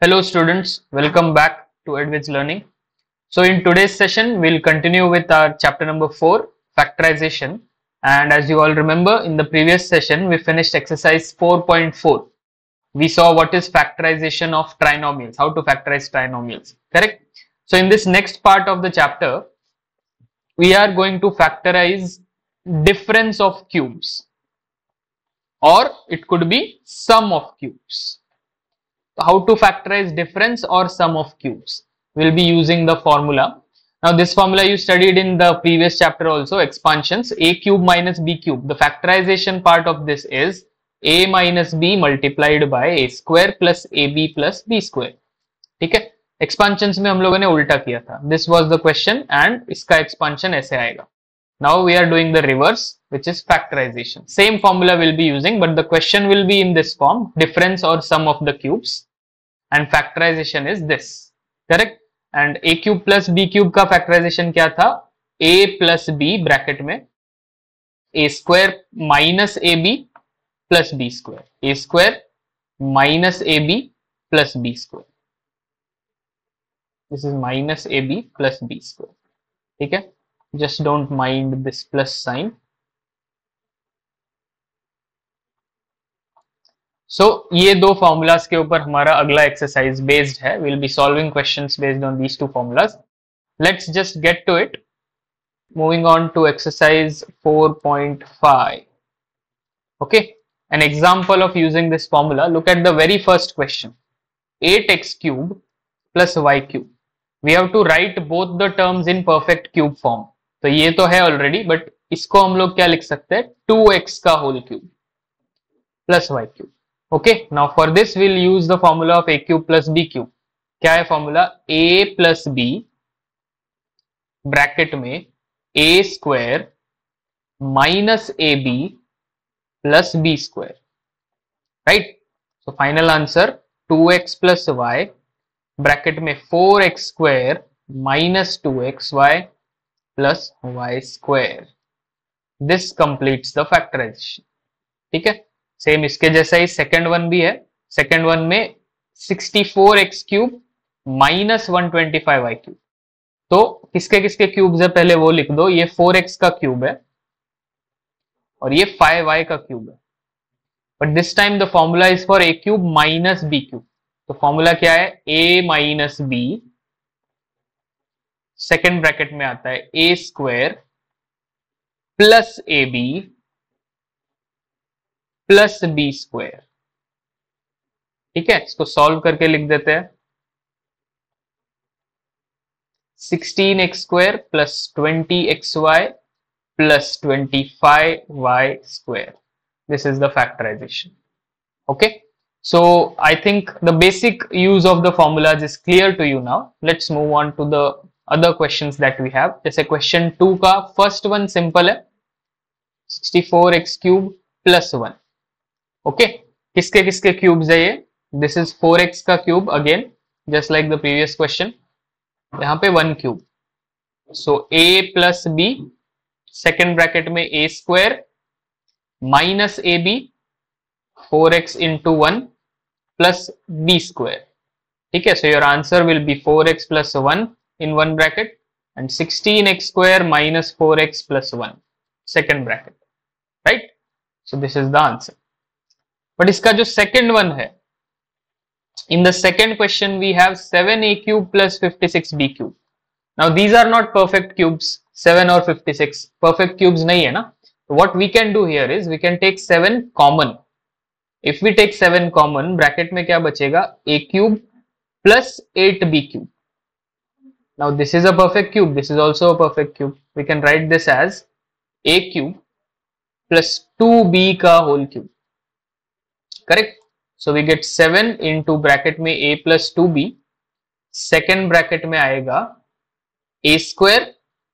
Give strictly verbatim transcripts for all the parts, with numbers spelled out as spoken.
Hello students, welcome back to Edwidge Learning. So in today's session, we'll continue with our chapter number four, factorization. And as you all remember, in the previous session, we finished exercise four point four. We saw what is factorization of trinomials, how to factorize trinomials, correct? So in this next part of the chapter, we are going to factorize difference of cubes, or it could be sum of cubes. How to factorize difference or sum of cubes? We'll be using the formula. Now this formula you studied in the previous chapter also, expansions, a cube minus b cube. The factorization part of this is a minus b multiplied by a square plus ab plus b square. ठीक है, expansions में हम लोगों ने उल्टा किया था. This was the question and इसका expansion ऐसे आएगा. Now we are doing the reverse, which is factorization. Same formula we'll be using, but the question will be in this form, difference or sum of the cubes, and factorization is this, correct? And a cube plus b cube का factorization क्या था? a plus b bracket में a square minus ab plus b square, a square minus ab plus b square. This is minus ab plus b square. ठीक है? Just don't mind this plus sign. So ये दो formulas के ऊपर हमारा अगला exercise based है. We'll be solving questions based on these two formulas. Let's just get to it. Moving on to exercise four point five. Okay, an example of using this formula. Look at the very first question. eight x cube plus y cube. We have to write both the terms in perfect cube form. तो ये तो है already, but इसको हम लोग क्या लिख सकते हैं? टू एक्स का whole cube plus y cube. Okay, now for this will use the formula of A cube plus b cube. क्या है formula? A plus b bracket में ए square minus A B plus B square, right? So final answer two x plus y bracket में four x square minus two x y plus y square. This completes the factorization. ठीक है, same इसके जैसा ही second one भी है. Second one में sixty four x cube minus one twenty five y cube. तो किसके किसके क्यूब्स है पहले वो लिख दो. ये फोर एक्स का क्यूब है और ये फाइव वाई का क्यूब है. But this time the formula is for a cube minus B cube. तो फॉर्मूला क्या है? a minus B, second bracket में आता है a square plus A B plus B square. ठीक है, इसको सॉल्व करके लिख देते हैं. Sixteen x square plus twenty x y plus twenty five y square. This is the factorisation. Okay, so I think the basic use of the formulas is clear to you now. Let's move on to the other questions that we have. जैसे question two का first one simple है, sixty four x cube plus one. Okay, किसके किसके cubes है ये? This is four x का cube again, just like the previous question. यहाँ पे one cube. So a plus b, second bracket में a square minus A b, four x into one plus B square. ठीक है, so your answer will be four x plus one in one bracket and sixteen x square minus four x plus one, second bracket, right? So this is the answer. But इसका जो second one है, in the second question we have seven a cube plus fifty-six b cube. Now these are not perfect cubes, seven or fifty-six perfect cubes नहीं है ना. So what we can do here is we can take seven common. If we take seven common, bracket में क्या बचेगा? a cube plus eight b cube. Now this is a perfect cube, this is also a perfect cube. We can write this as a cube plus two b का whole cube, correct? So we get seven into bracket में a plus two b, second bracket में आएगा a square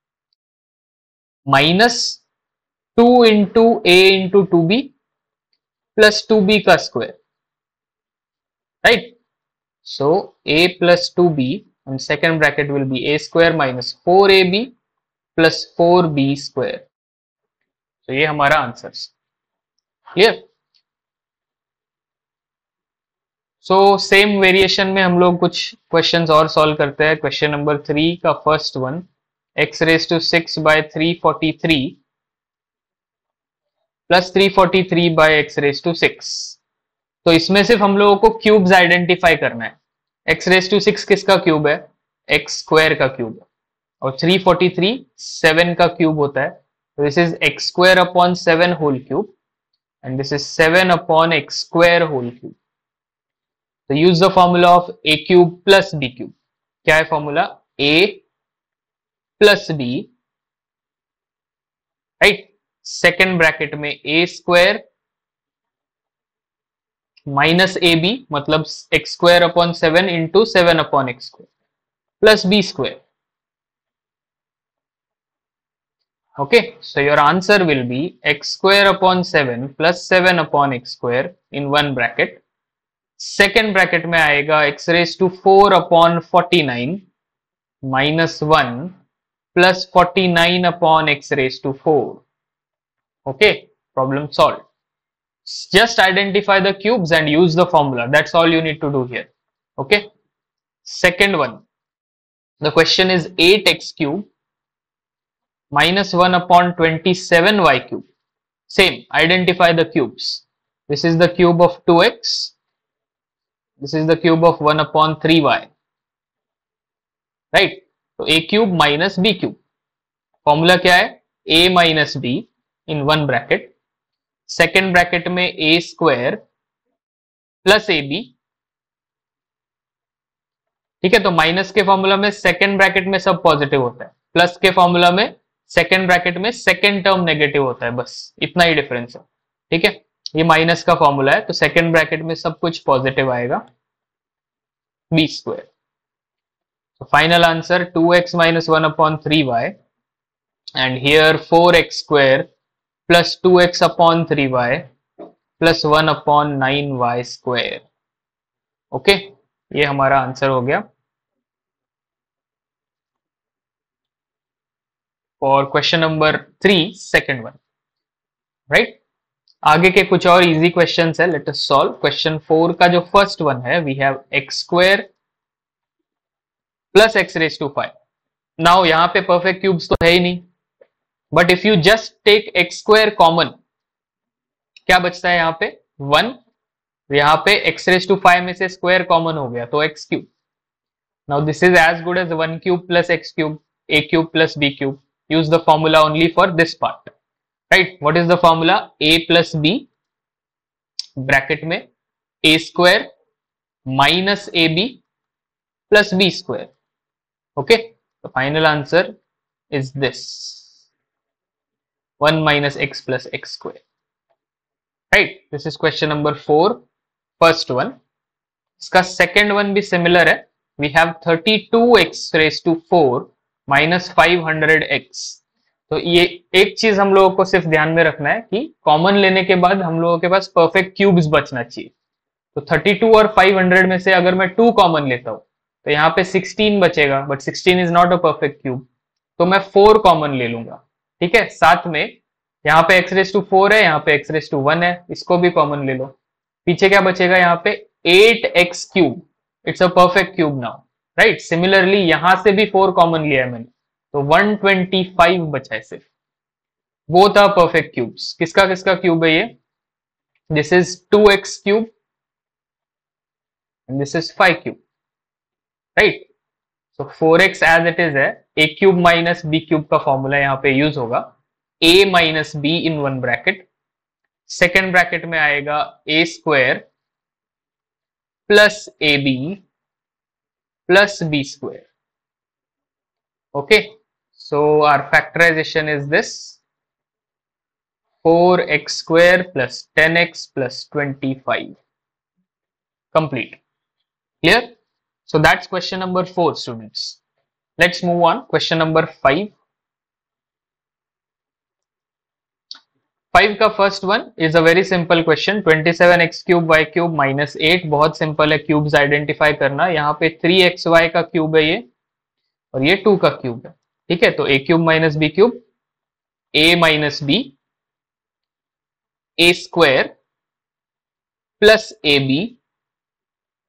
minus two into a into two b plus two b का square, right? So a plus two b and second bracket will be a square minus four a b plus four b square. So ये हमारा answer. Clear? So same variation में हम लोग कुछ questions और solve करते हैं. क्वेश्चन नंबर थ्री का first one, x raise to six by three forty three plus three forty three by x raise to six. तो इसमें सिर्फ हम लोगों को क्यूब्स आइडेंटिफाई करना है. एक्स रेज टू सिक्स किसका क्यूब है? एक्स स्क्वायर का क्यूब है. और थ्री फोर्टी थ्री सेवन का क्यूब होता है. तो this is x square upon seven whole cube and this is seven upon x square whole cube. तो use the formula of A cube plus b cube. क्या है formula? A plus b, right. Second bracket में ए square minus A B, मतलब x square upon seven into seven upon x square plus B square. Okay, so your answer will be x square upon seven plus seven upon x square in one bracket. Second bracket में आएगा x raised to four upon forty-nine minus one plus forty-nine upon x raised to four. Okay, problem solved. Just identify the cubes and use the formula. That's all you need to do here. Okay. Second one, the question is eight x cube minus one upon twenty-seven y cube. Same, identify the cubes. This is the cube of two x. This is the cube of one upon three y. Right? So a cube minus b cube. Formula क्या है? a minus b in one bracket. Second bracket में a square plus ab. ठीक है, तो minus के formula में second bracket में सब पॉजिटिव होता है, प्लस के फॉर्मूला में सेकेंड ब्रैकेट में सेकेंड टर्म नेगेटिव होता है. बस इतना ही डिफरेंस है. ठीक है, ये माइनस का फॉर्मूला है, तो सेकेंड ब्रैकेट में सब कुछ पॉजिटिव आएगा. B square. तो final answer two x minus one upon three y and here four x square plus two x upon three y plus one upon nine Y square. Okay, ये हमारा answer हो गया for question number three, second one. Right, आगे के कुछ और easy questions है. Let us solve. Question four का जो फर्स्ट वन है, we have x square plus x raise to five. Now यहां पे परफेक्ट क्यूब्स तो है ही नहीं, but if you just take x square common, क्या बचता है यहां पे? वन. यहां पे एक्स रेज टू फाइव में से स्क्वायर कॉमन हो गया तो x cube. Now this is as good as one cube plus x cube, a cube plus b cube. Use the formula only for this part. Right, what is the formula? a plus b bracket में a square minus A B plus B square. Okay, the final answer is this one minus x plus x square. Right, this is question number four, first one. इसका second one भी similar है. We have thirty two x raise to four minus five hundred x. तो ये एक चीज हम लोगों को सिर्फ ध्यान में रखना है कि कॉमन लेने के बाद हम लोगों के पास परफेक्ट क्यूब्स बचना चाहिए. तो थर्टी टू और फाइव हंड्रेड में से अगर मैं टू कॉमन लेता हूं तो यहाँ पे सिक्सटीन बचेगा, but sixteen is not a perfect cube, तो मैं फोर कॉमन ले लूंगा. ठीक है, साथ में यहाँ पे एक्स रेज टू फोर है, यहाँ पे एक्स रेज टू वन है, इसको भी कॉमन ले लो. पीछे क्या बचेगा? यहाँ पे eight x cube. It's a perfect cube now. Right, similarly यहां से भी फोर कॉमन लिया है मैंने, तो वन ट्वेंटी फाइव बचा है सिर्फ. Both are perfect cubes. किसका किसका क्यूब है ये? This is two x cube and this is five cube. Right, so four x as it is है. A cube minus B cube का फॉर्मूला यहाँ पे यूज होगा. A minus b in one bracket. Second bracket में आएगा a square plus A B plus b square. Okay, so our factorization is this four x square plus ten x plus twenty-five. Complete. Clear? So that's question number four, students. Let's move on. Question number five. Five का first one is a very simple question. Twenty seven x cube y cube minus eight. बहुत simple है cubes identify करना. यहाँ पे three x y का cube है ये, और ये टू का क्यूब है. ठीक है, तो a cube minus B cube, a minus b, a square plus A b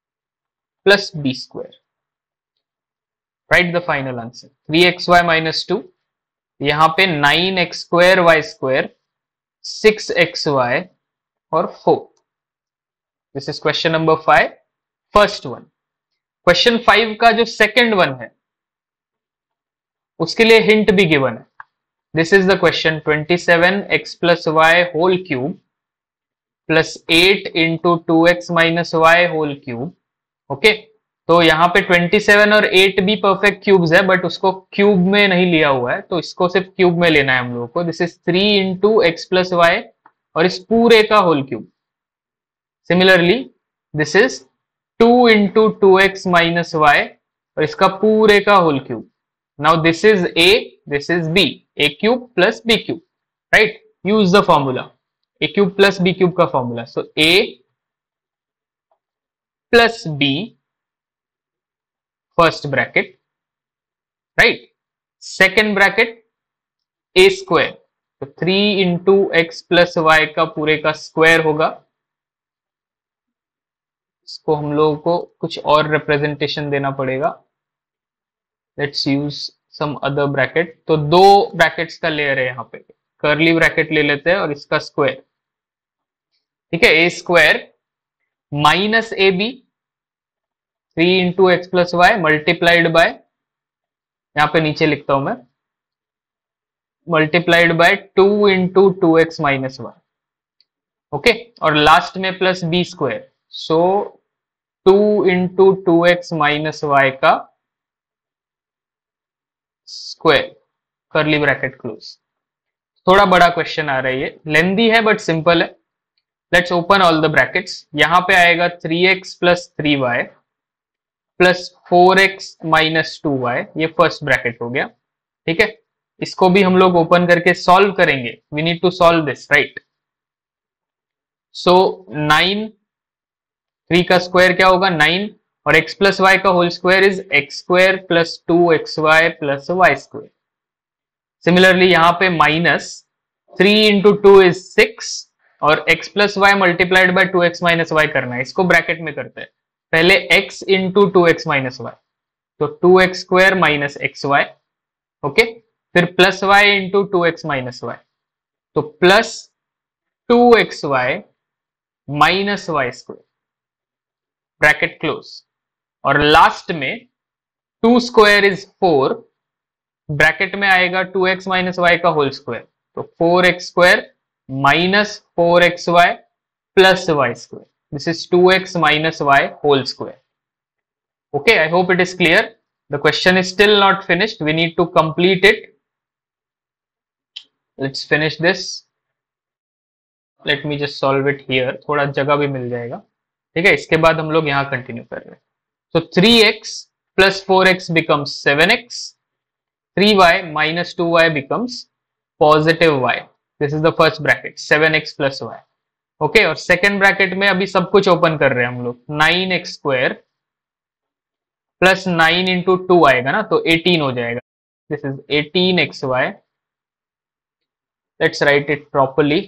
plus b square. Write the final answer. three x y minus two, यहाँ पे nine x square y square, six x y और four. This is question number five, first one. Question five का जो second one है उसके लिए hint भी given है. This is the question. twenty-seven x plus y whole cube plus eight into two x minus y whole cube. Okay, तो यहाँ पे twenty-seven और eight भी परफेक्ट क्यूब्स है, बट उसको क्यूब में नहीं लिया हुआ है, तो इसको सिर्फ क्यूब में लेना है हम लोगों को. This is three into x plus y और इस पूरे का whole cube. Similarly this is two into two x minus y और इसका पूरे का whole cube. Now this is a, this is b, a cube plus b cube, right? Use the formula, a cube plus b cube का formula. So a plus b, first bracket, right? Second bracket, a square. तो three into x plus y का पूरे का square होगा. इसको हम लोगों को कुछ और रिप्रेजेंटेशन देना पड़ेगा. Let's use some other bracket. तो दो ब्रैकेट्स का लेयर है यहाँ पे, कर्ली ब्रैकेट ले लेते हैं और इसका स्क्वायर. ठीक है, a square minus A b, three into x plus y multiplied by, यहाँ पे नीचे लिखता हूं मैं, multiplied by two into two x minus y. Okay, और लास्ट में plus B square. So two into two x minus y का square, curly bracket close. थोड़ा बड़ा क्वेश्चन आ रहा है, ये लेंदी है बट सिंपल है. Let's open all the brackets. यहां पे आएगा three x plus three y plus four x minus two y. ये फर्स्ट ब्रैकेट हो गया. ठीक है, इसको भी हम लोग ओपन करके सॉल्व करेंगे. We need to solve this, right? So nine, three का स्क्वायर क्या होगा? नाइन, और x प्लस वाई का whole square is x square plus two x y plus y square. Similarly यहाँ पे minus three into two is six और x plus y multiplied by two x minus y करना है. इसको bracket में करते हैं. पहले x into two x minus y, तो to x square minus x y. Okay, फिर plus y into two x minus y, तो plus two x y minus y square, bracket close. और लास्ट में two square is four, bracket में आएगा two x minus y का whole square, तो four x square minus four x y plus y square. This is two x minus y whole square. Okay, I hope it is clear. The question is still not finished. We need to complete it. Let's finish this. Let me just solve it here. थोड़ा जगह भी मिल जाएगा. ठीक है, इसके बाद हम लोग यहां कंटिन्यू कर रहे हैं. So three x plus four x becomes seven x, three y minus two y becomes positive y. This is the first bracket, seven x plus y. Okay, और second bracket में अभी सब कुछ open कर रहे हैं हम लोग. nine x square plus nine into two आएगा ना, तो eighteen हो जाएगा. This is eighteen x y. Let's write it properly.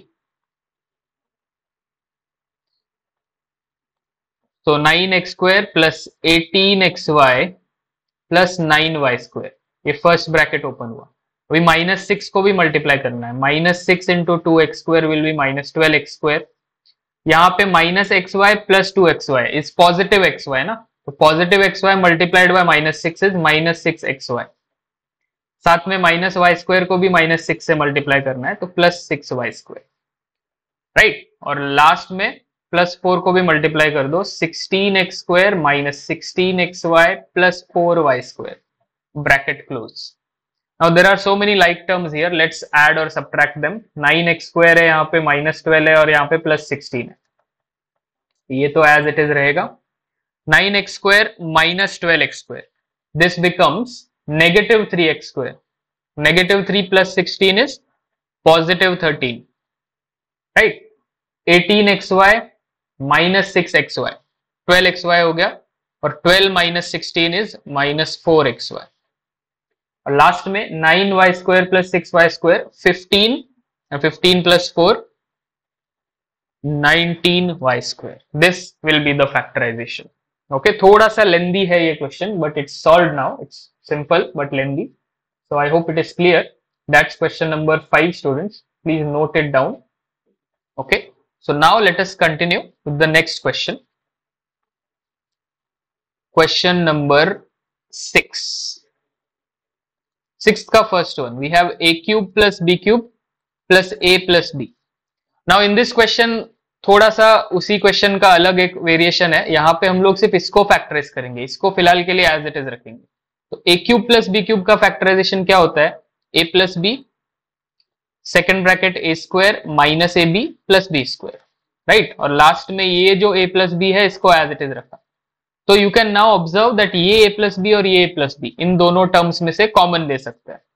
तो nine x square plus eighteen x y plus nine Y square. ये फर्स्ट ब्रैकेट ओपन हुआ. अभी minus six को भी मल्टीप्लाई करना है. Minus six into two x square will be minus twelve x square. यहाँ पे minus x y plus two x y is positive x y ना, तो positive x y multiplied by minus six is minus six x y. साथ में minus y square को भी minus six से multiply करना है, तो plus six y square, right? और लास्ट में प्लस फोर को भी मल्टीप्लाई कर दो. Sixteen x square minus sixteen x y plus four y square, bracket close. Now there are so many like terms here. Let's add और subtract them. Nine x square है, यहाँ पे minus twelve है और यहाँ पे प्लस सिक्सटीन है. ये तो एज इट इज रहेगा. Nine x square minus twelve x square, this becomes negative three x square. Negative three plus sixteen is positive thirteen, right? Eighteen x y minus six x y, twelve x y हो गया, और twelve minus sixteen is minus four x y. और last में nine Y square plus six y square fifteen, fifteen plus four nineteen y square. This will be the factorisation. Okay, थोड़ा सा lengthy है ये question, but it's solve now. It's simple but lengthy. So I hope it is clear. That's question number five, students. Please note it down. Okay. So now let us continue with the next question. Question number six. Sixth ka first one. We have a cube plus b cube plus a plus b. Now in this question थोड़ा सा उसी question का अलग एक variation है. यहाँ पे हम लोग सिर्फ इसको फैक्टराइज करेंगे, इसको फिलहाल के लिए एज इट इज रखेंगे. तो a cube plus b cube का फैक्टराइजेशन क्या होता है? A plus b second bracket a square minus A B plus B square, right. और लास्ट में ये जो ए प्लस बी है इसको एज इट इज रखा. तो you can now observe that ये ए प्लस बी और ये ए प्लस बी इन दोनों टर्म्स में से कॉमन ले सकते हैं,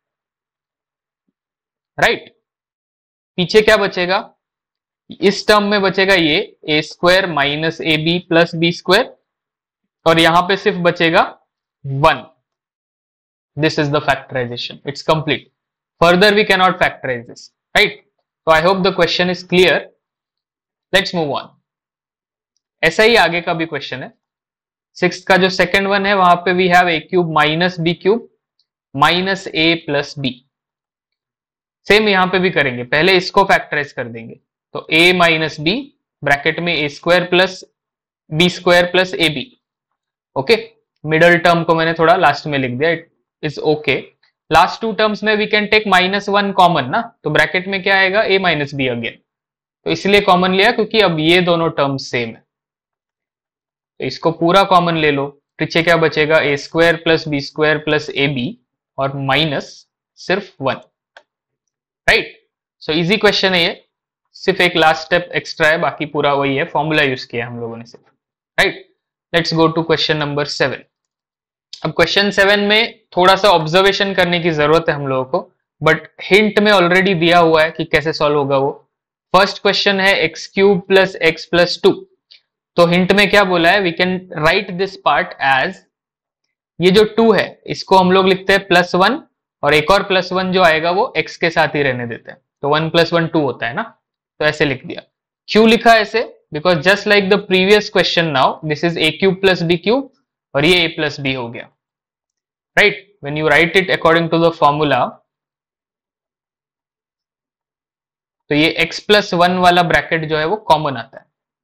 राइट. पीछे क्या बचेगा? इस टर्म में बचेगा ये a square minus A B plus B square, और यहां पे सिर्फ बचेगा one. This is the factorization. It's complete. Further we cannot factorize this, right. तो I hope the question is clear. Let's move on. ऐसा ही आगे का भी क्वेश्चन है. सिक्स का जो सेकेंड वन है वहां पे we have a cube minus B cube minus a plus b. Same यहां पे भी करेंगे. पहले इसको फैक्टराइज कर देंगे. तो a माइनस बी ब्रैकेट में ए square plus B square plus ए बी. ओके, मिडल टर्म को मैंने थोड़ा लास्ट में लिख दिया. It is okay. Last two terms में we can take minus one common ना, तो ब्रैकेट में क्या आएगा? a minus b again. तो इसलिए कॉमन लिया क्योंकि अब ये दोनों टर्म्स सेम है. तो इसको पूरा कॉमन ले लो. पीछे क्या बचेगा? A square plus B square plus A B और माइनस सिर्फ one, right. So easy question है ये. सिर्फ एक लास्ट स्टेप एक्स्ट्रा है, बाकी पूरा वही है. फॉर्मूला यूज किया हम लोगों ने सिर्फ, right. Let's go to question number seven. अब क्वेश्चन सेवन में थोड़ा सा ऑब्जर्वेशन करने की जरूरत है हम लोगों को, बट हिंट में ऑलरेडी दिया हुआ है कि कैसे सॉल्व होगा वो. फर्स्ट क्वेश्चन है x cube plus x plus two. तो हिंट में क्या बोला है? We can write this part as, ये जो टू है इसको हम लोग लिखते हैं प्लस वन, और एक और प्लस वन जो आएगा वो एक्स के साथ ही रहने देते हैं. तो वन प्लस वन टू होता है ना, तो ऐसे लिख दिया. क्यों लिखा ऐसे? Because just like the previous question now this is a cube plus b cube और ये ए प्लस बी हो गया, right. When you write it according to the formula, तो ये x प्लस वन वाला ब्रैकेट जो है वो कॉमन आता है.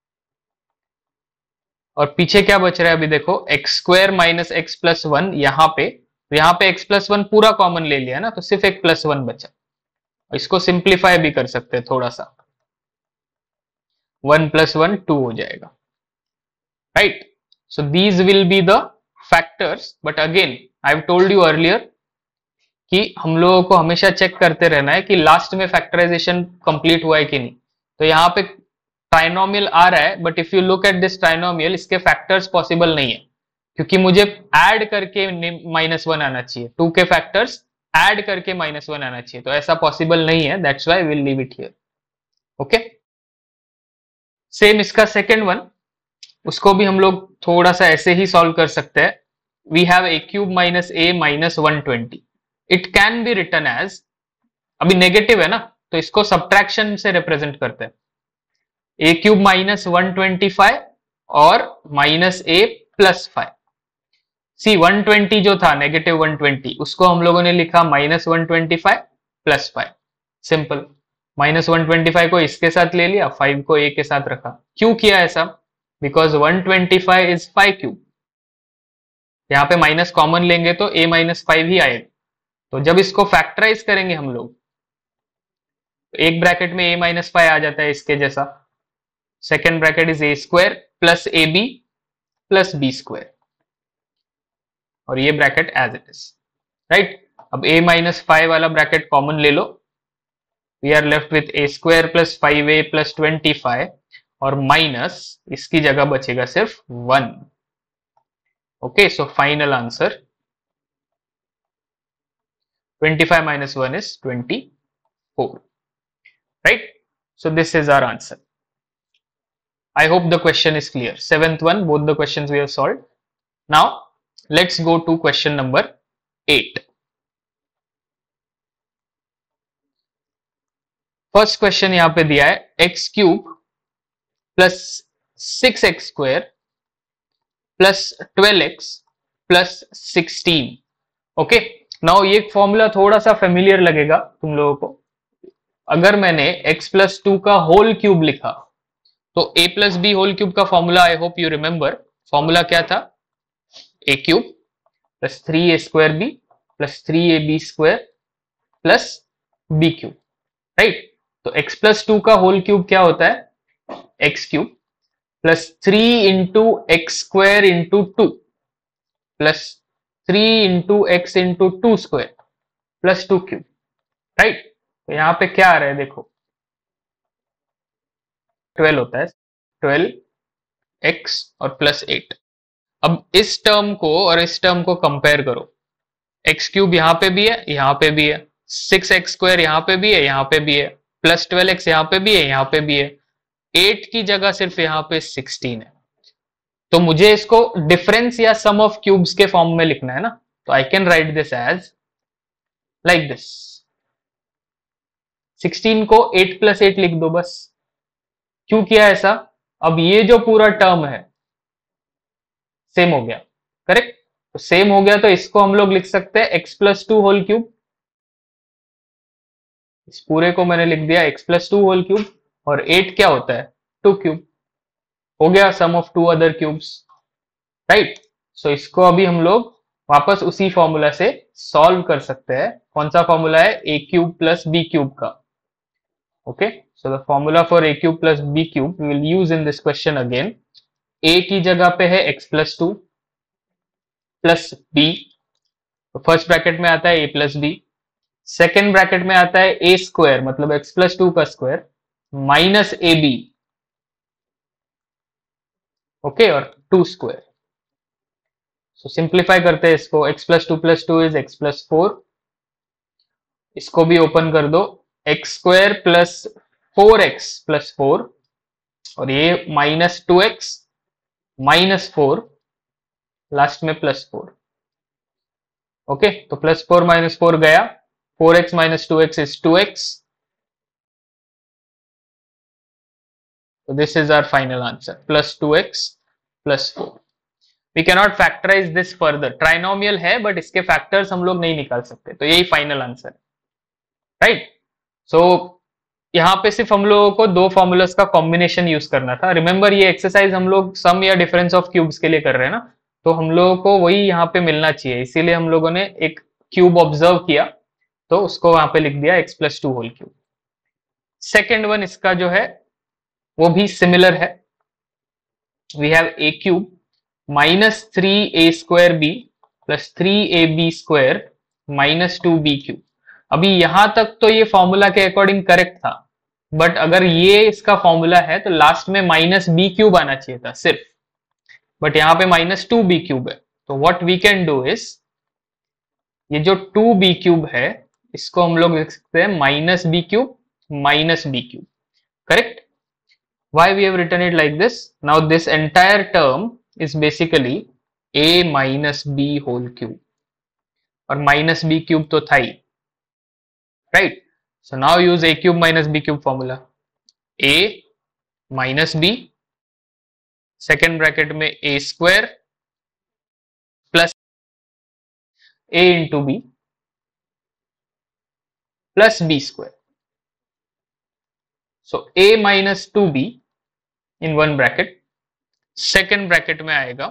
और पीछे क्या बच रहा है अभी देखो? X square minus x plus one. यहां पे तो यहां पे x प्लस वन पूरा कॉमन ले लिया ना, तो सिर्फ एक प्लस वन बचा. इसको सिंप्लीफाई भी कर सकते हैं थोड़ा सा. वन प्लस वन टू हो जाएगा, right. So these will be the factors. But again I have told you earlier कि हम लोगों को हमेशा चेक करते रहना है कि लास्ट में फैक्टराइजेशन कंप्लीट हुआ है कि नहीं. तो यहाँ पे ट्राइनोमियल आ रहा है, but if you look at this trinomial, इसके फैक्टर्स पॉसिबल नहीं है, क्योंकि मुझे ऐड करके माइनस वन आना चाहिए. टू के फैक्टर्स ऐड करके माइनस वन आना चाहिए, तो ऐसा पॉसिबल नहीं है. That's why will leave it here. Okay, same इसका सेकेंड वन, उसको भी हम लोग थोड़ा सा ऐसे ही सॉल्व कर सकते हैं. We have a cube minus a minus one twenty. It can be return as, अभी नेगेटिव है ना, तो इसको सब्ट्रैक्शन से रिप्रेजेंट करते हैं. A cube minus one twenty five और minus a plus five. See one twenty जो था नेगेटिव वन ट्वेंटी, उसको हम लोगों ने लिखा minus one twenty five plus five. Simple. Minus one twenty five को इसके साथ ले लिया, फाइव को ए के साथ रखा. क्यों किया ऐसा? Because one twenty five is five cube. यहाँ पे माइनस कॉमन लेंगे तो ए माइनस फाइव ही आएगा. तो जब इसको फैक्टराइज करेंगे हम लोग, तो एक ब्रैकेट में ए माइनस फाइव आ जाता है इसके जैसा. Second bracket is A square plus A B plus B square, और ये bracket as it is, right. अब a माइनस फाइव वाला ब्रैकेट कॉमन ले लो. We are left with a square plus five a plus twenty five, और minus इसकी जगह बचेगा सिर्फ one. Okay, so final answer twenty five minus one is twenty-four, right? So this is our answer. I hope the question is clear. Seventh one, both the questions we have solved. Now let's go to question number eight. First question यहाँ पे दिया है x cube plus six x square plus twelve x plus sixteen. Okay, now ये formula थोड़ा सा familiar लगेगा तुम लोगों को। अगर मैंने x प्लस टू का होल क्यूब लिखा तो a plus b whole cube का formula, I hope you remember, formula क्या था? a cube plus three a square b plus three a b square plus b cube, right? तो x plus two का whole cube क्या होता है? x cube plus three into x square into two plus three into x into two square plus two cube, right? तो यहां पे क्या आ रहा है देखो, ट्वेल्व होता है, ट्वेल्व एक्स और प्लस एट। अब इस टर्म को और इस टर्म को कंपेयर करो, एक्स क्यूब यहां पे भी है, यहां पे भी है, सिक्स एक्स स्क्वायर यहां पे भी है, यहां पे भी है, प्लस ट्वेल्व एक्स यहां पे भी है, यहां पे भी है, एट की जगह सिर्फ यहां पे सिक्सटीन है। तो मुझे इसको डिफरेंस या सम ऑफ क्यूब्स के फॉर्म में लिखना है ना, तो I can write this as like this, sixteen को एट प्लस एट लिख दो बस। क्यों किया ऐसा? अब ये जो पूरा टर्म है सेम हो गया, करेक्ट? तो सेम हो गया तो इसको हम लोग लिख सकते हैं x plus two whole cube. इस पूरे को मैंने लिख दिया x plus two whole cube, और एट क्या होता है? Two cube. हो गया sum of two other cubes, right? So इसको अभी हम लोग वापस उसी फॉर्मूला से सॉल्व कर सकते हैं। कौन सा फॉर्मूला है? A cube plus b cube का। Okay, so the formula for a cube plus b cube we will use in this question again. A की जगह पे है x plus two plus B, तो फर्स्ट ब्रैकेट में आता है a plus b, second bracket में आता है ए स्क्वायर मतलब एक्स प्लस टू का स्क्वायर माइनस ए बी, ओके, और टू स्क्वायर। सो सिंप्लीफाई करते हैं इसको, x plus two plus two is x plus four, इसको भी ओपन कर दो, x square plus four x plus four, और ये minus two x minus four, last में प्लस फोर। ओके, तो प्लस फोर माइनस फोर गया, four x minus two x is two x, so this is our final answer, plus two x plus four. we cannot factorize this further, trinomial है but इसके factors हम लोग नहीं निकाल सकते, तो यही फाइनल आंसर है, राइट? सो यहाँ पे सिर्फ हम लोगों को दो फॉर्मूलास का कॉम्बिनेशन यूज करना था। रिमेंबर ये एक्सरसाइज हम लोग सम या डिफरेंस ऑफ क्यूब्स के लिए कर रहे हैं ना, तो हम लोगों को वही यहाँ पे मिलना चाहिए, इसीलिए हम लोगों ने एक क्यूब ऑब्जर्व किया तो उसको वहां पे लिख दिया x plus two whole cube. Second one इसका जो है वो भी सिमिलर है, we have a cube minus three a square b plus three a b square minus two b cube. अभी यहां तक तो ये फॉर्मूला के अकॉर्डिंग करेक्ट था, बट अगर ये इसका फॉर्मूला है तो लास्ट में माइनस बी क्यूब आना चाहिए था सिर्फ, बट यहाँ पे माइनस टू बी क्यूब है। तो what we can do is, ये जो टू बी क्यूब है इसको हम लोग लिख सकते हैं minus B cube minus B cube, correct? Why we have written it like this? Now this entire term is basically a minus b whole cube, और minus b cube तो था ही, right? So now use a cube minus b cube formula. a minus b, second bracket में a square plus a into b plus b square. So a minus two b in one bracket, second bracket में आएगा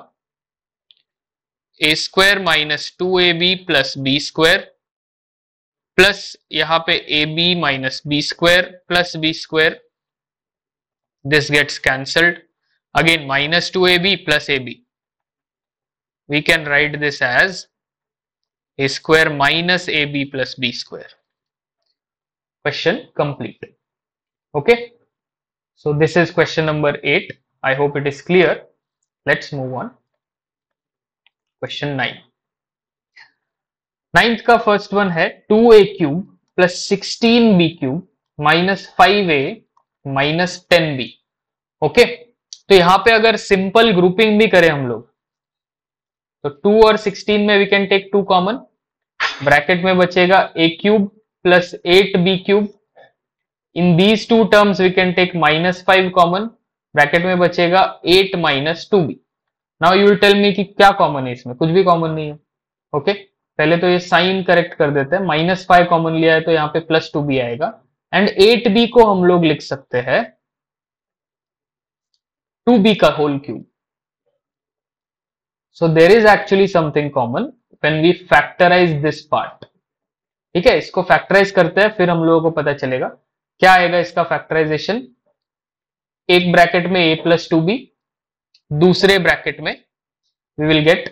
a square minus two A b plus b square plus यहां पे ab minus b square plus b square, this gets cancelled, again minus two A b plus ab, we can write this as a square minus ab plus b square. Question complete. Okay, so this is question number eight. I hope it is clear. Let's move on. Question nine. Ninth का first one है two a cube plus sixteen b cube minus five a minus ten b. Okay, तो यहां पे अगर simple grouping भी करें हम लोग तो टू और सिक्सटीन में we can take two common, bracket में बचेगा a cube plus eight b cube. In these two terms we can take minus five common, bracket में बचेगा eight minus two b. Now you will tell me कि क्या common है इसमें, कुछ भी कॉमन नहीं है। Okay okay? पहले तो ये साइन करेक्ट कर देते हैं, माइनस फाइव कॉमन लिया है तो यहाँ पे प्लस टू बी आएगा, एंड एट बी को हम लोग लिख सकते हैं टू बी का whole cube. So there is actually something common when we factorise this part. ठीक है, इसको फैक्टराइज करते हैं फिर हम लोगों को पता चलेगा क्या आएगा इसका फैक्टराइजेशन। एक ब्रैकेट में a प्लस टू बी, दूसरे ब्रैकेट में we will get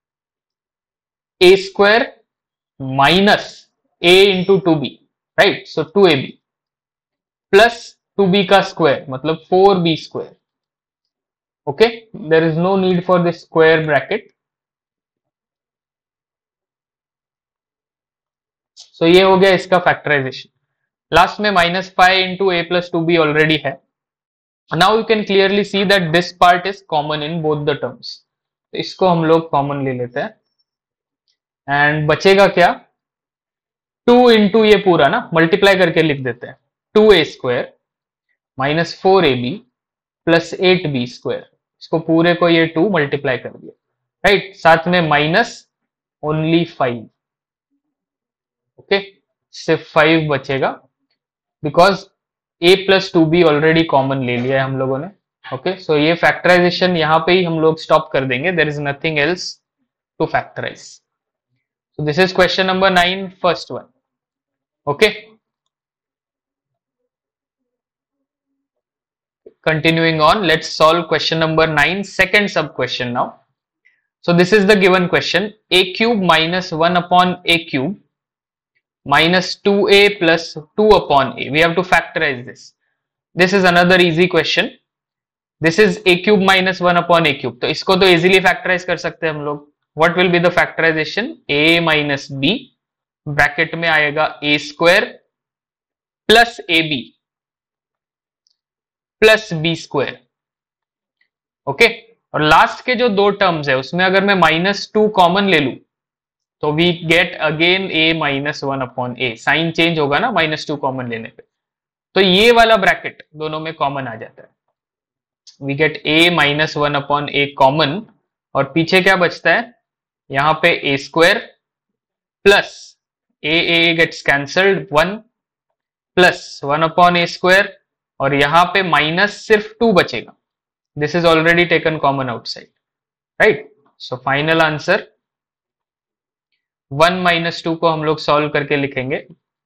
a square minus a into two B, right, so two A B plus two B का स्क्वायर मतलब four B square. Okay, there is no need for this square bracket. So ये हो गया इसका factorisation. Last में minus five into A plus two B already है। Now you can clearly see that this part is common in both the terms, तो इसको हम लोग कॉमन ले लेते हैं एंड बचेगा क्या, टू इंटू ये पूरा ना मल्टीप्लाई करके लिख देते हैं, two A square minus four A B plus eight B square, इसको पूरे को ये टू मल्टीप्लाई कर दिया, राइट, साथ में माइनस ओनली फाइव। ओके, सिर्फ फाइव बचेगा because a plus two B already common ले लिया है हम लोगों ने। ओके, सो ये फैक्टराइजेशन यहां पे ही हम लोग स्टॉप कर देंगे, there is nothing else to factorise. So this is question number nine, first one. Okay, continuing on, let's solve question number nine, second sub question now. So this is the given question, a cube minus one upon a cube minus two a plus two upon a. We have to factorize this. This is another easy question. This is a cube minus one upon a cube. तो इसको तो easily factorize कर सकते हैं हम लोग. What will be the factorization? a minus b bracket में आएगा a square plus ab plus B square. Okay, और लास्ट के जो दो टर्म्स है उसमें अगर मैं माइनस टू कॉमन ले लू तो we get again A minus one upon A, sign change होगा ना माइनस टू कॉमन लेने पे, तो ये वाला ब्रैकेट दोनों में कॉमन आ जाता है, we get A minus one upon A common, और पीछे क्या बचता है, यहां पे A square plus A A gets cancelled one plus one upon A square, और यहां पे माइनस सिर्फ टू बचेगा, this is already taken common outside, right. So final answer one minus two को हम लोग सॉल्व करके लिखेंगे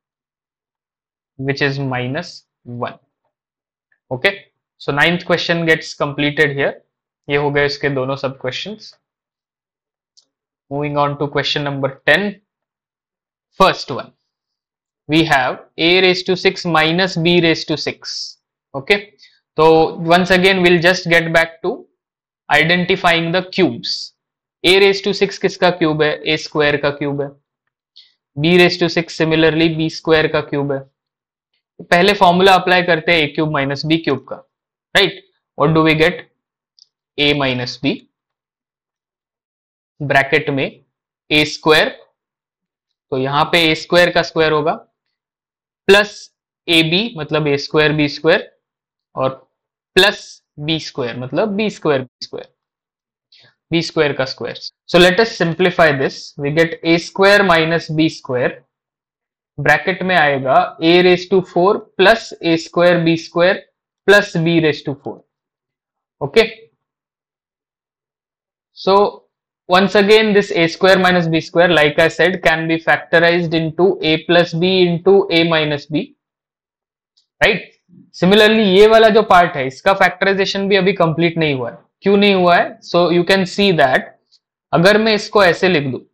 which is minus one. Okay, so ninth question gets completed here. ये हो गए इसके दोनों sub questions. Moving on to question number ten, first one, we have a raised to six minus b raised to six. Okay, so once again we'll just get back to identifying the cubes. a raised to six किसका cube है, a square का cube है, b raised to six similarly b square का cube है। पहले formula apply करते हैं a cube minus b cube का, right. What do we get, a minus b bracket में a स्क्वायर, तो यहां पे a स्क्वायर का स्क्वायर होगा प्लस ए बी मतलब ए स्क्वायर बी स्क्वायर, और प्लस बी स्क्वायर मतलब B square B square, B square का square. So let us simplify this, we get A square minus B square, bracket में आएगा A raise to four plus A square B square plus B raise to four. Okay, so once again this a square minus b square, like I said, can be factorized into a plus b into a minus b, right? Similarly ये वाला जो part है इसका factorisation भी अभी complete नहीं हुआ है। क्यों नहीं हुआ है? So you can see that अगर मैं इसको ऐसे लिख दूं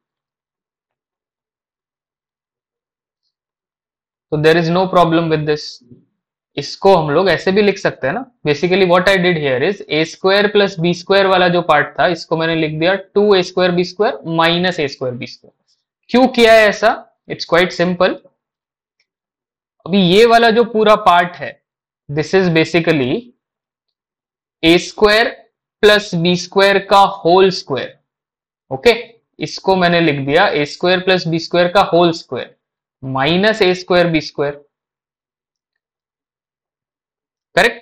तो there is no problem with this. इसको हम लोग ऐसे भी लिख सकते हैं ना, basically what I did here is A square plus B square वाला जो पार्ट था इसको मैंने लिख दिया two A square B square minus A square B square. क्यों किया है ऐसा? It's quite simple. अभी ये वाला जो पूरा पार्ट है this is basically A square plus B square का होल स्क्वायर। ओके, इसको मैंने लिख दिया A square plus B square का whole square minus A square B square, correct.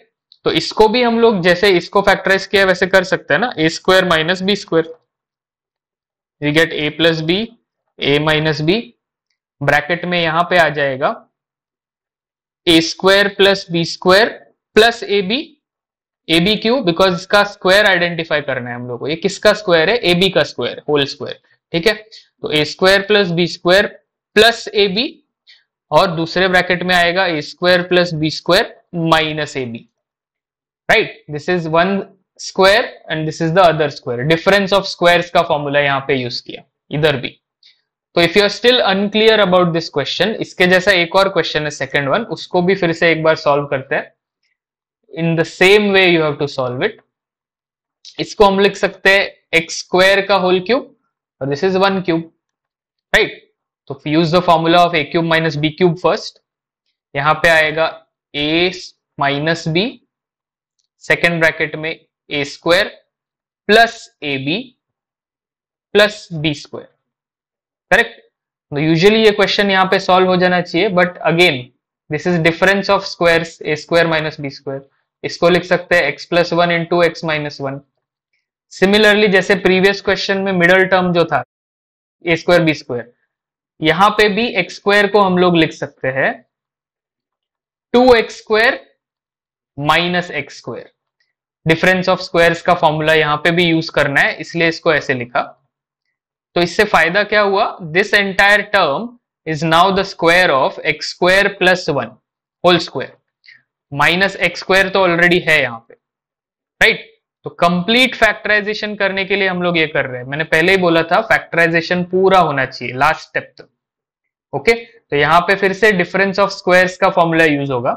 तो इसको भी हम लोग जैसे इसको फैक्टराइज किया वैसे कर सकते हैं ना, A square minus B square, we get A plus B, A minus B, bracket में यहां पे आ जाएगा A square plus B square plus A B, A B क्यों, बिकॉज इसका स्क्वायर आइडेंटिफाई करना है हम लोग को, ये किसका स्क्वायर है, ए बी का स्क्वायर, होल स्क्वायर, ठीक है। तो A square plus B square plus A B, और दूसरे ब्रैकेट में आएगा a square plus B square minus A B, right. This is one square and this is the other square, difference of squares का formula यहाँ पे use किया इधर भी। तो if you are still unclear about this question, इसके जैसा एक और क्वेश्चन है सेकंड वन, उसको भी फिर से एक बार सॉल्व करते हैं। In the same way you have to solve it. इसको हम लिख सकते हैं एक्स स्क्वायर का होल क्यूब, और this is one cube, right. तो use the formula of A cube minus B cube first, यहां पे आएगा A minus B, second bracket में ए square plus A B plus B square, correct. तो usually ये question यहाँ पे सॉल्व हो जाना चाहिए, but again this is difference of squares, A square minus B square, इसको लिख सकते हैं x plus one into X minus one. Similarly जैसे प्रीवियस क्वेश्चन में मिडल टर्म जो था ए स्क्वायर बी स्क्वायर, यहां पे भी एक्स स्क्वायर को हम लोग लिख सकते हैं two x square minus X square, difference of squares का फॉर्मूला यहां पे भी यूज करना है, इसलिए इसको ऐसे लिखा। तो इससे फायदा क्या हुआ, this entire term is now the square of X square plus one whole square, minus X square तो ऑलरेडी है यहाँ पे, राइट। तो कंप्लीट फैक्टराइजेशन करने के लिए हम लोग ये कर रहे हैं, मैंने पहले ही बोला था फैक्टराइजेशन पूरा होना चाहिए लास्ट स्टेप तक, ओके। तो यहां पे फिर से डिफरेंस ऑफ स्क्वायर्स का फॉर्मूला यूज होगा,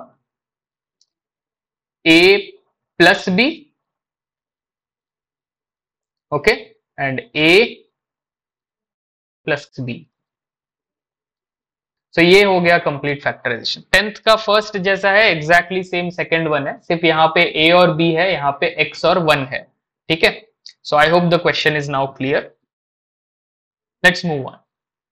A plus B, okay, and A plus B. तो ये हो गया कंप्लीट फैक्टराइजेशन। टेंथ का फर्स्ट जैसा है, एग्जैक्टली सेम सेकंड वन है, सिर्फ यहाँ पे ए और बी है, यहाँ पे एक्स और वन है, ठीक है। So I hope the question is now clear. Let's move on.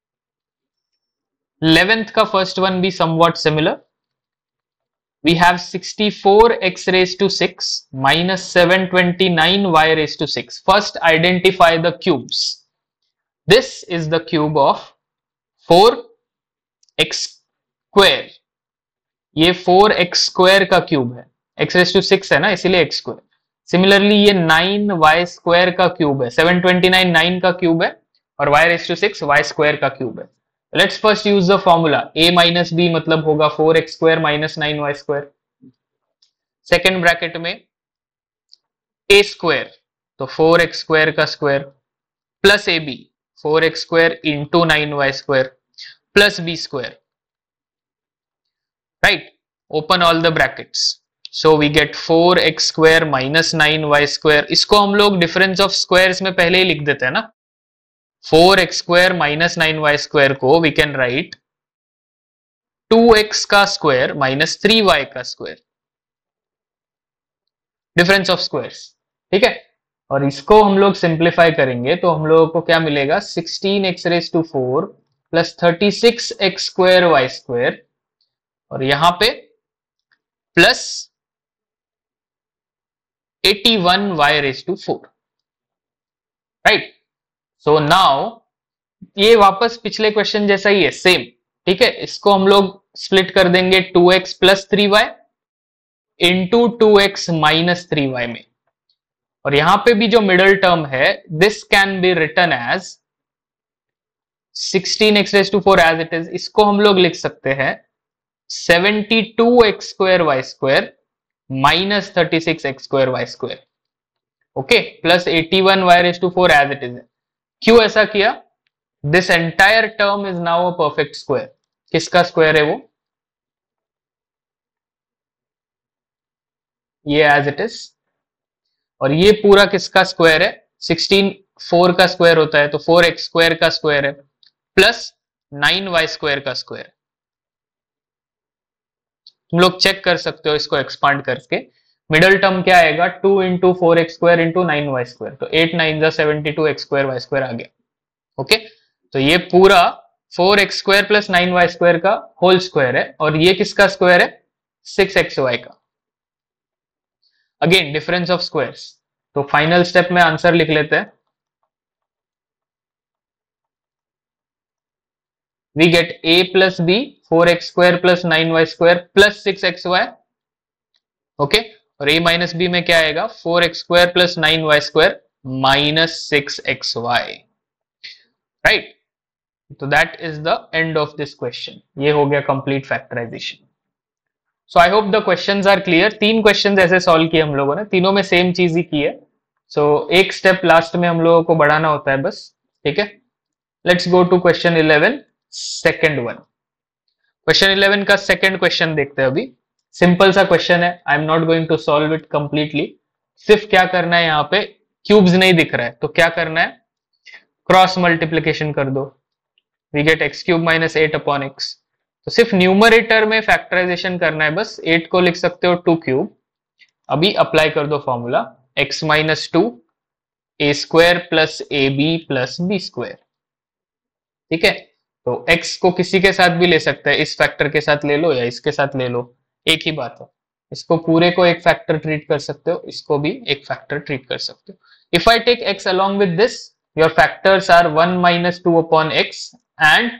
Eleventh का फर्स्ट वन भी somewhat similar. We have sixty-four x raised to six minus seven hundred twenty-nine y raised to six. First, identify the cubes. This is the cube of four x square. ये four x square का cube है, x raised to six है ना, इसीलिए x square. Similarly, ये nine y square का cube है, seven hundred twenty-nine nine का क्यूब है, और y raised to six y square का क्यूब है। Let's first use the formula. A minus b मतलब होगा four x square minus nine y square. Second bracket में a square, तो four x square का square plus ab four x square into nine y square plus b square, right? Open all the brackets. So we get four x square minus nine y square. इसको हम लोग difference of squares में पहले ही लिख देते हैं ना, four x square minus nine y square को we can write two x का स्क्वायर minus three y का स्क्वायर, डिफरेंस ऑफ स्क्वायर्स, ठीक है। और इसको हम लोग सिंप्लीफाई करेंगे तो हम लोगों को क्या मिलेगा, sixteen x raised to four plus thirty-six x square y square, और यहां पे plus eighty-one y raised to four, right. So now ये वापस पिछले क्वेश्चन जैसा ही है, सेम, ठीक है। इसको हम लोग स्प्लिट कर देंगे two x plus three Y into two x minus three Y में, और यहां पे भी जो मिडल टर्म है, this can be written as sixteen x raised to four as it is. इसको हम लोग लिख सकते हैं seventy-two x square y square minus thirty-six x square y square, okay, plus eighty-one y raised to four as it is. क्यों ऐसा किया, this entire term is now a perfect square. किसका स्क्वायर है वो, ये एज इट इज, और ये पूरा किसका स्क्वायर है, sixteen four का स्क्वायर होता है तो four x स्क्वायर का स्क्वायर है प्लस nine y स्क्वायर का स्क्वायर। तुम लोग चेक कर सकते हो इसको एक्सपांड करके, मिडल टर्म क्या आएगा, two into four x square into nine Y square, तो eight nine जा seventy-two x square y square आ गया, ओके। तो ये पूरा four x square plus nine y square का होल स्क्वायर है, और ये किसका स्क्वायर है, six x y का। अगेन डिफरेंस ऑफ स्क्वायर्स, तो फाइनल स्टेप में आंसर लिख लेते हैं. We get a plus b, four x square plus nine y square plus six x y. Okay, और a माइनस b में क्या आएगा, four x square plus nine Y square minus six x Y. Right, तो that is the end of this question. ये हो गया complete factorisation. So I hope the questions are clear. तीन questions ऐसे solve किए हम लोगों ने, तीनों में सेम चीज ही की है. सो so, एक स्टेप लास्ट में हम लोगों को बढ़ाना होता है बस. ठीक है, let's go to question eleven, second one. Question eleven का सेकेंड क्वेश्चन देखते हैं अभी. सिंपल सा क्वेश्चन है, I am not going to solve it completely. सिर्फ क्या करना है, यहाँ पे क्यूब्स नहीं दिख रहा है तो क्या करना है, क्रॉस मल्टीप्लीकेशन कर दो. We get X cube minus eight upon X. तो सिर्फ न्यूमरेटर में फैक्टराइजेशन करना है बस. एट को लिख सकते हो टू क्यूब. अभी अप्लाई कर दो formula, x minus two A square plus A B plus B square. ठीक है, तो x को किसी के साथ भी ले सकते हैं, इस फैक्टर के साथ ले लो या इसके साथ ले लो, एक ही बात है. इसको पूरे को एक फैक्टर ट्रीट कर सकते हो, इसको भी एक फैक्टर ट्रीट कर सकते हो. If I take x along with this, your factors are one minus two upon x and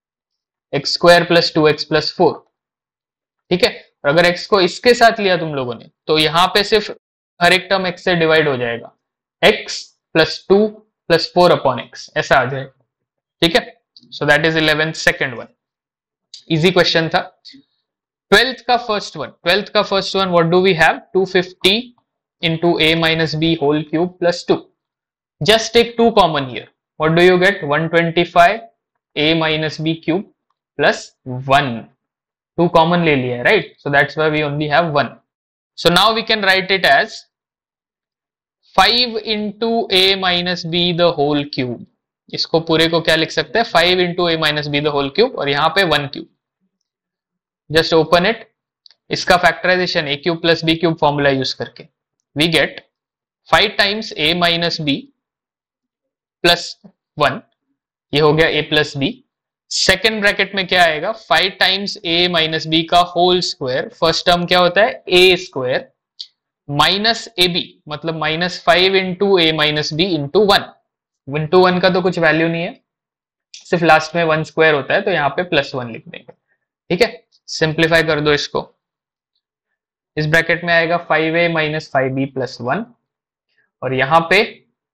x square plus two x plus four. ठीक है, और अगर x को इसके साथ लिया तुम लोगों ने तो यहां पे सिर्फ हर एक टर्म x से डिवाइड हो जाएगा, x plus two plus four upon x ऐसा आ जाएगा. ठीक है, so that is eleventh second one. Easy question था. twelfth का first one, twelfth का first one, what do we have, two fifty into a minus b whole cube plus two. Just take two common here. What do you get, one twenty five a minus b cube plus one. two common ले लिया है, right? So that's why we only have one. So now we can write it as five into a minus b the whole cube. इसको पूरे को क्या लिख सकते हैं, five into a minus b the whole cube, और यहाँ पे one cube. Just open it. इसका factorization a cube plus b cube formula use करके we get five times a minus b plus one. ये हो गया a plus b. Second bracket में क्या आएगा, five times a minus b का whole square. First term क्या होता है, a square minus A B, मतलब minus five into a minus b into one. Into one का तो कुछ वैल्यू नहीं है, सिर्फ लास्ट में वन स्क्वायर होता है, तो यहाँ पे प्लस वन लिख देंगे. ठीक है, सिंप्लीफाई कर दो इसको. इस ब्रैकेट में आएगा five a minus five b plus one, और यहाँ पे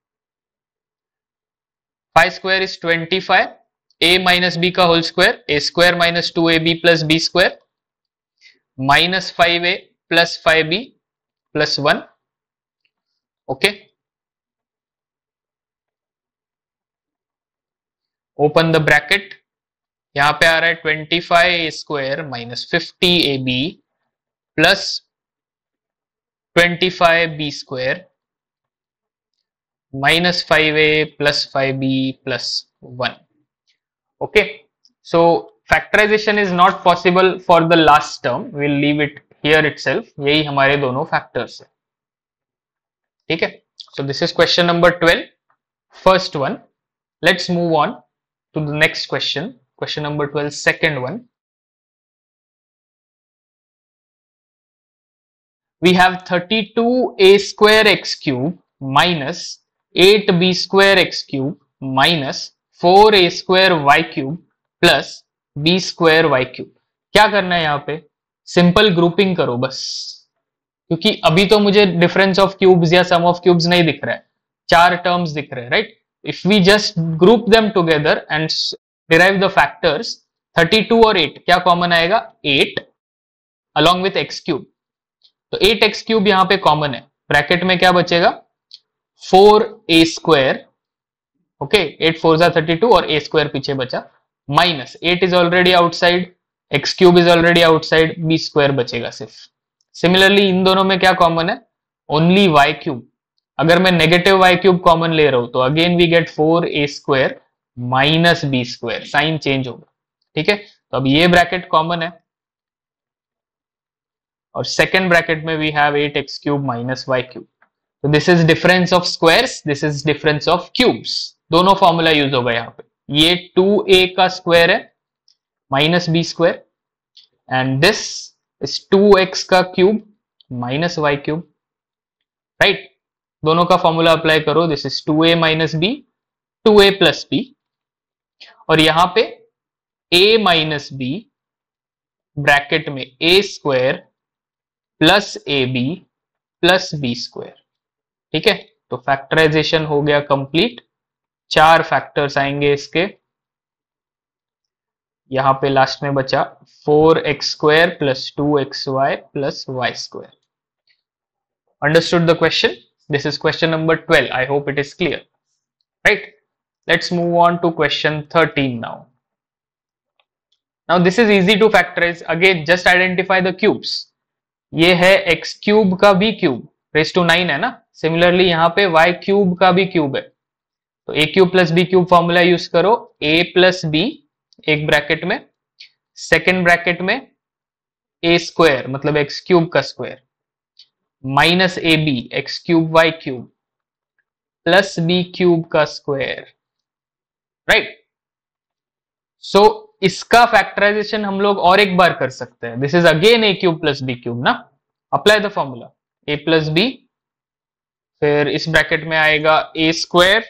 five square is twenty five, a minus b का whole square, a square minus two A B plus B square minus five a plus five b plus one. Okay, open the bracket. यहां पे आ रहा है twenty five a square minus fifty a B plus twenty five b square minus five a plus five b plus one. Okay, so factorization is not possible for the last term, will leave it here itself. यही हमारे दोनों factors है. ठीक है, so this is question number twelve, first one. Let's move on to the next question, question number twelve, second one. We have thirty-two a square x cube minus eight b square x cube minus four a square y cube plus b square y cube. क्या करना है यहाँ पे, simple grouping करो बस, क्योंकि अभी तो मुझे डिफरेंस ऑफ क्यूब्स या सम ऑफ क्यूब्स नहीं दिख रहा है, चार टर्म्स दिख रहे हैं, right? If we just group them together and derive the factors, thirty two और एट क्या कॉमन आएगा, eight along with x cube. तो एट एक्स क्यूब यहां पे कॉमन है. ब्रैकेट में क्या बचेगा, four a square. Okay, eight four जा थर्टी टू और ए स्क्वायर पीछे बचा, minus eight is already outside, x cube is already outside, b square बचेगा सिर्फ. सिमिलरली इन दोनों में क्या कॉमन है, ओनली वाई क्यूब. अगर मैं नेगेटिव वाई क्यूब कॉमन ले रहा हूं तो again we get four a square minus B square, sign change होगा. ठीक है, तो अब ये ब्रैकेट कॉमन है, और सेकेंड ब्रैकेट में we have eight x cube minus y cube. तो this is difference of squares, this is difference of cubes. दोनों फॉर्मूला यूज होगा यहाँ पे. ये टू ए का स्क्वायर है minus B square, and this is two x का cube minus y cube. Right right? दोनों का फॉर्मूला अप्लाई करो, this is two a minus b, two a plus b, और यहां पे a माइनस बी ब्रैकेट में ए square plus A B plus B square. ठीक है, तो फैक्टराइजेशन हो गया कंप्लीट। चार फैक्टर्स आएंगे इसके, यहां पे लास्ट में बचा four x square plus two x y plus y square. Understood the question? This is question number twelve. I hope it is clear. Right, let's move on to question thirteen now. Now this is easy to factorize. Again, just identify the cubes. ये है x cube का भी cube, raise to nine है ना. Similarly यहाँ पे y cube का भी क्यूब है, तो a cube plus b cube formula use करो. a प्लस बी एक ब्रैकेट में, सेकेंड ब्रैकेट में a स्क्वायर मतलब x क्यूब का स्क्वायर माइनस ए b x cube y cube plus b cube का स्क्वायर. राइट, सो इसका फैक्टराइजेशन हम लोग और एक बार कर सकते हैं. This is again a cube plus b cube ना. Apply the formula, a plus b, फिर इस ब्रैकेट में आएगा a square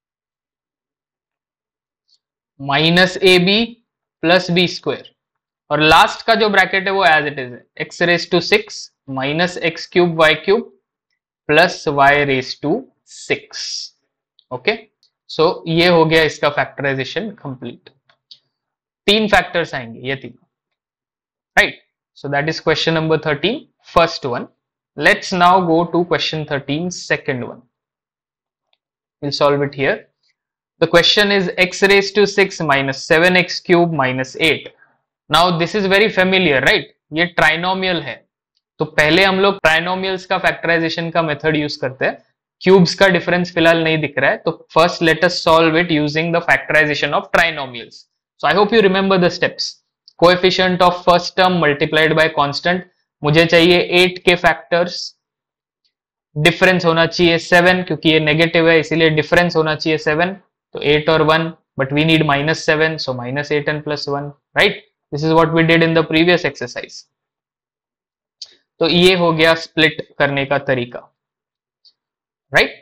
minus A B plus B square, और लास्ट का जो ब्रैकेट है वो एज इट इज है, x raise to six minus x cube y cube plus y raise to six. Okay, so ये हो गया इसका फैक्टराइजेशन कंप्लीट. तीन फैक्टर्स आएंगे ये तीन. Right, so that is question number thirteen, first one. Let's now go to question thirteen, second one. we'll solve it here. The question is x raised to six minus seven x cube minus eight. Now this is very familiar, right? ये trinomial है, तो पहले हम लोग trinomials का factorisation का method use करते हैं. क्यूब्स का डिफरेंस फिलहाल नहीं दिख रहा है, तो first let us solve it using the factorization of trinomials. So I hope you remember the steps. Coefficient of first term multiplied by constant. मुझे चाहिए एट के फैक्टर्स, डिफरेंस होना चाहिए सेवन, क्योंकि ये नेगेटिव है इसीलिए डिफरेंस होना चाहिए सेवन. तो एट और one, but we need minus seven, so minus eight and plus one. Right, this is what we did in the previous exercise. तो ये हो गया स्प्लिट करने का तरीका. राइट,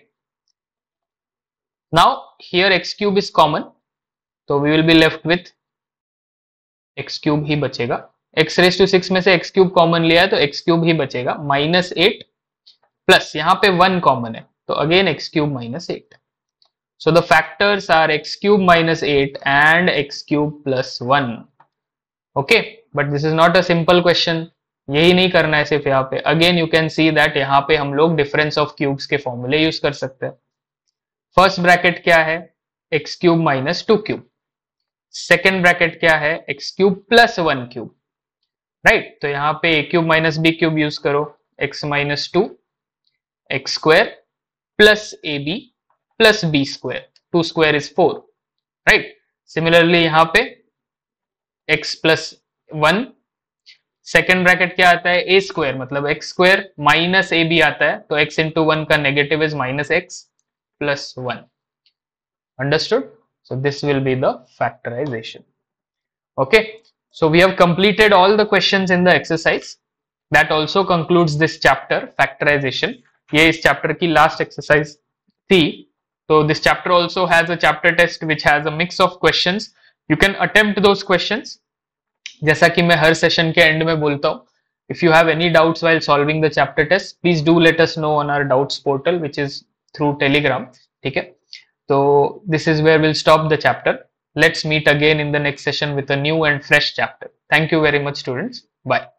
now here x cube is common, तो we will be left with x cube ही बचेगा. एक्स रेस टू सिक्स में से एक्स क्यूब कॉमन लिया है तो एक्स क्यूब ही बचेगा. माइनस एट प्लस यहाँ पे वन कॉमन है, तो again x cube minus eight. So the factors are x cube minus eight and x cube plus one. Okay, but this is not a simple question. यही नहीं करना है सिर्फ यहाँ पे. Again you can see that यहाँ पे हम लोग डिफरेंस ऑफ क्यूब्स के फॉर्मूले यूज कर सकते हैं. फर्स्ट ब्रैकेट क्या है, x cube minus two cube. Second bracket क्या है, x cube plus one cube. Right, तो यहाँ पे a cube minus B cube use करो, x minus two x square plus A B plus B square. Two square is four. Right, similarly यहाँ पे x plus one. Second bracket क्या आता है, a square मतलब एक्स स्क्वायर माइनस ए b आता है, तो एक्स इंटू वन का negative is minus x plus one. Understood? So this will be the factorization. Okay, so we have completed all the questions in the exercise. That also concludes this chapter, factorization. ये इस chapter की last exercise थी. So this chapter also has a chapter test which has a mix of questions. You can attempt those questions. जैसा कि मैं हर session के end में बोलता हूँ, if you have any doubts while solving the chapter test, please do let us know on our doubts portal, which is through Telegram. ठीक है? So this is where we'll stop the chapter. Let's meet again in the next session with a new and fresh chapter. Thank you very much, students. Bye.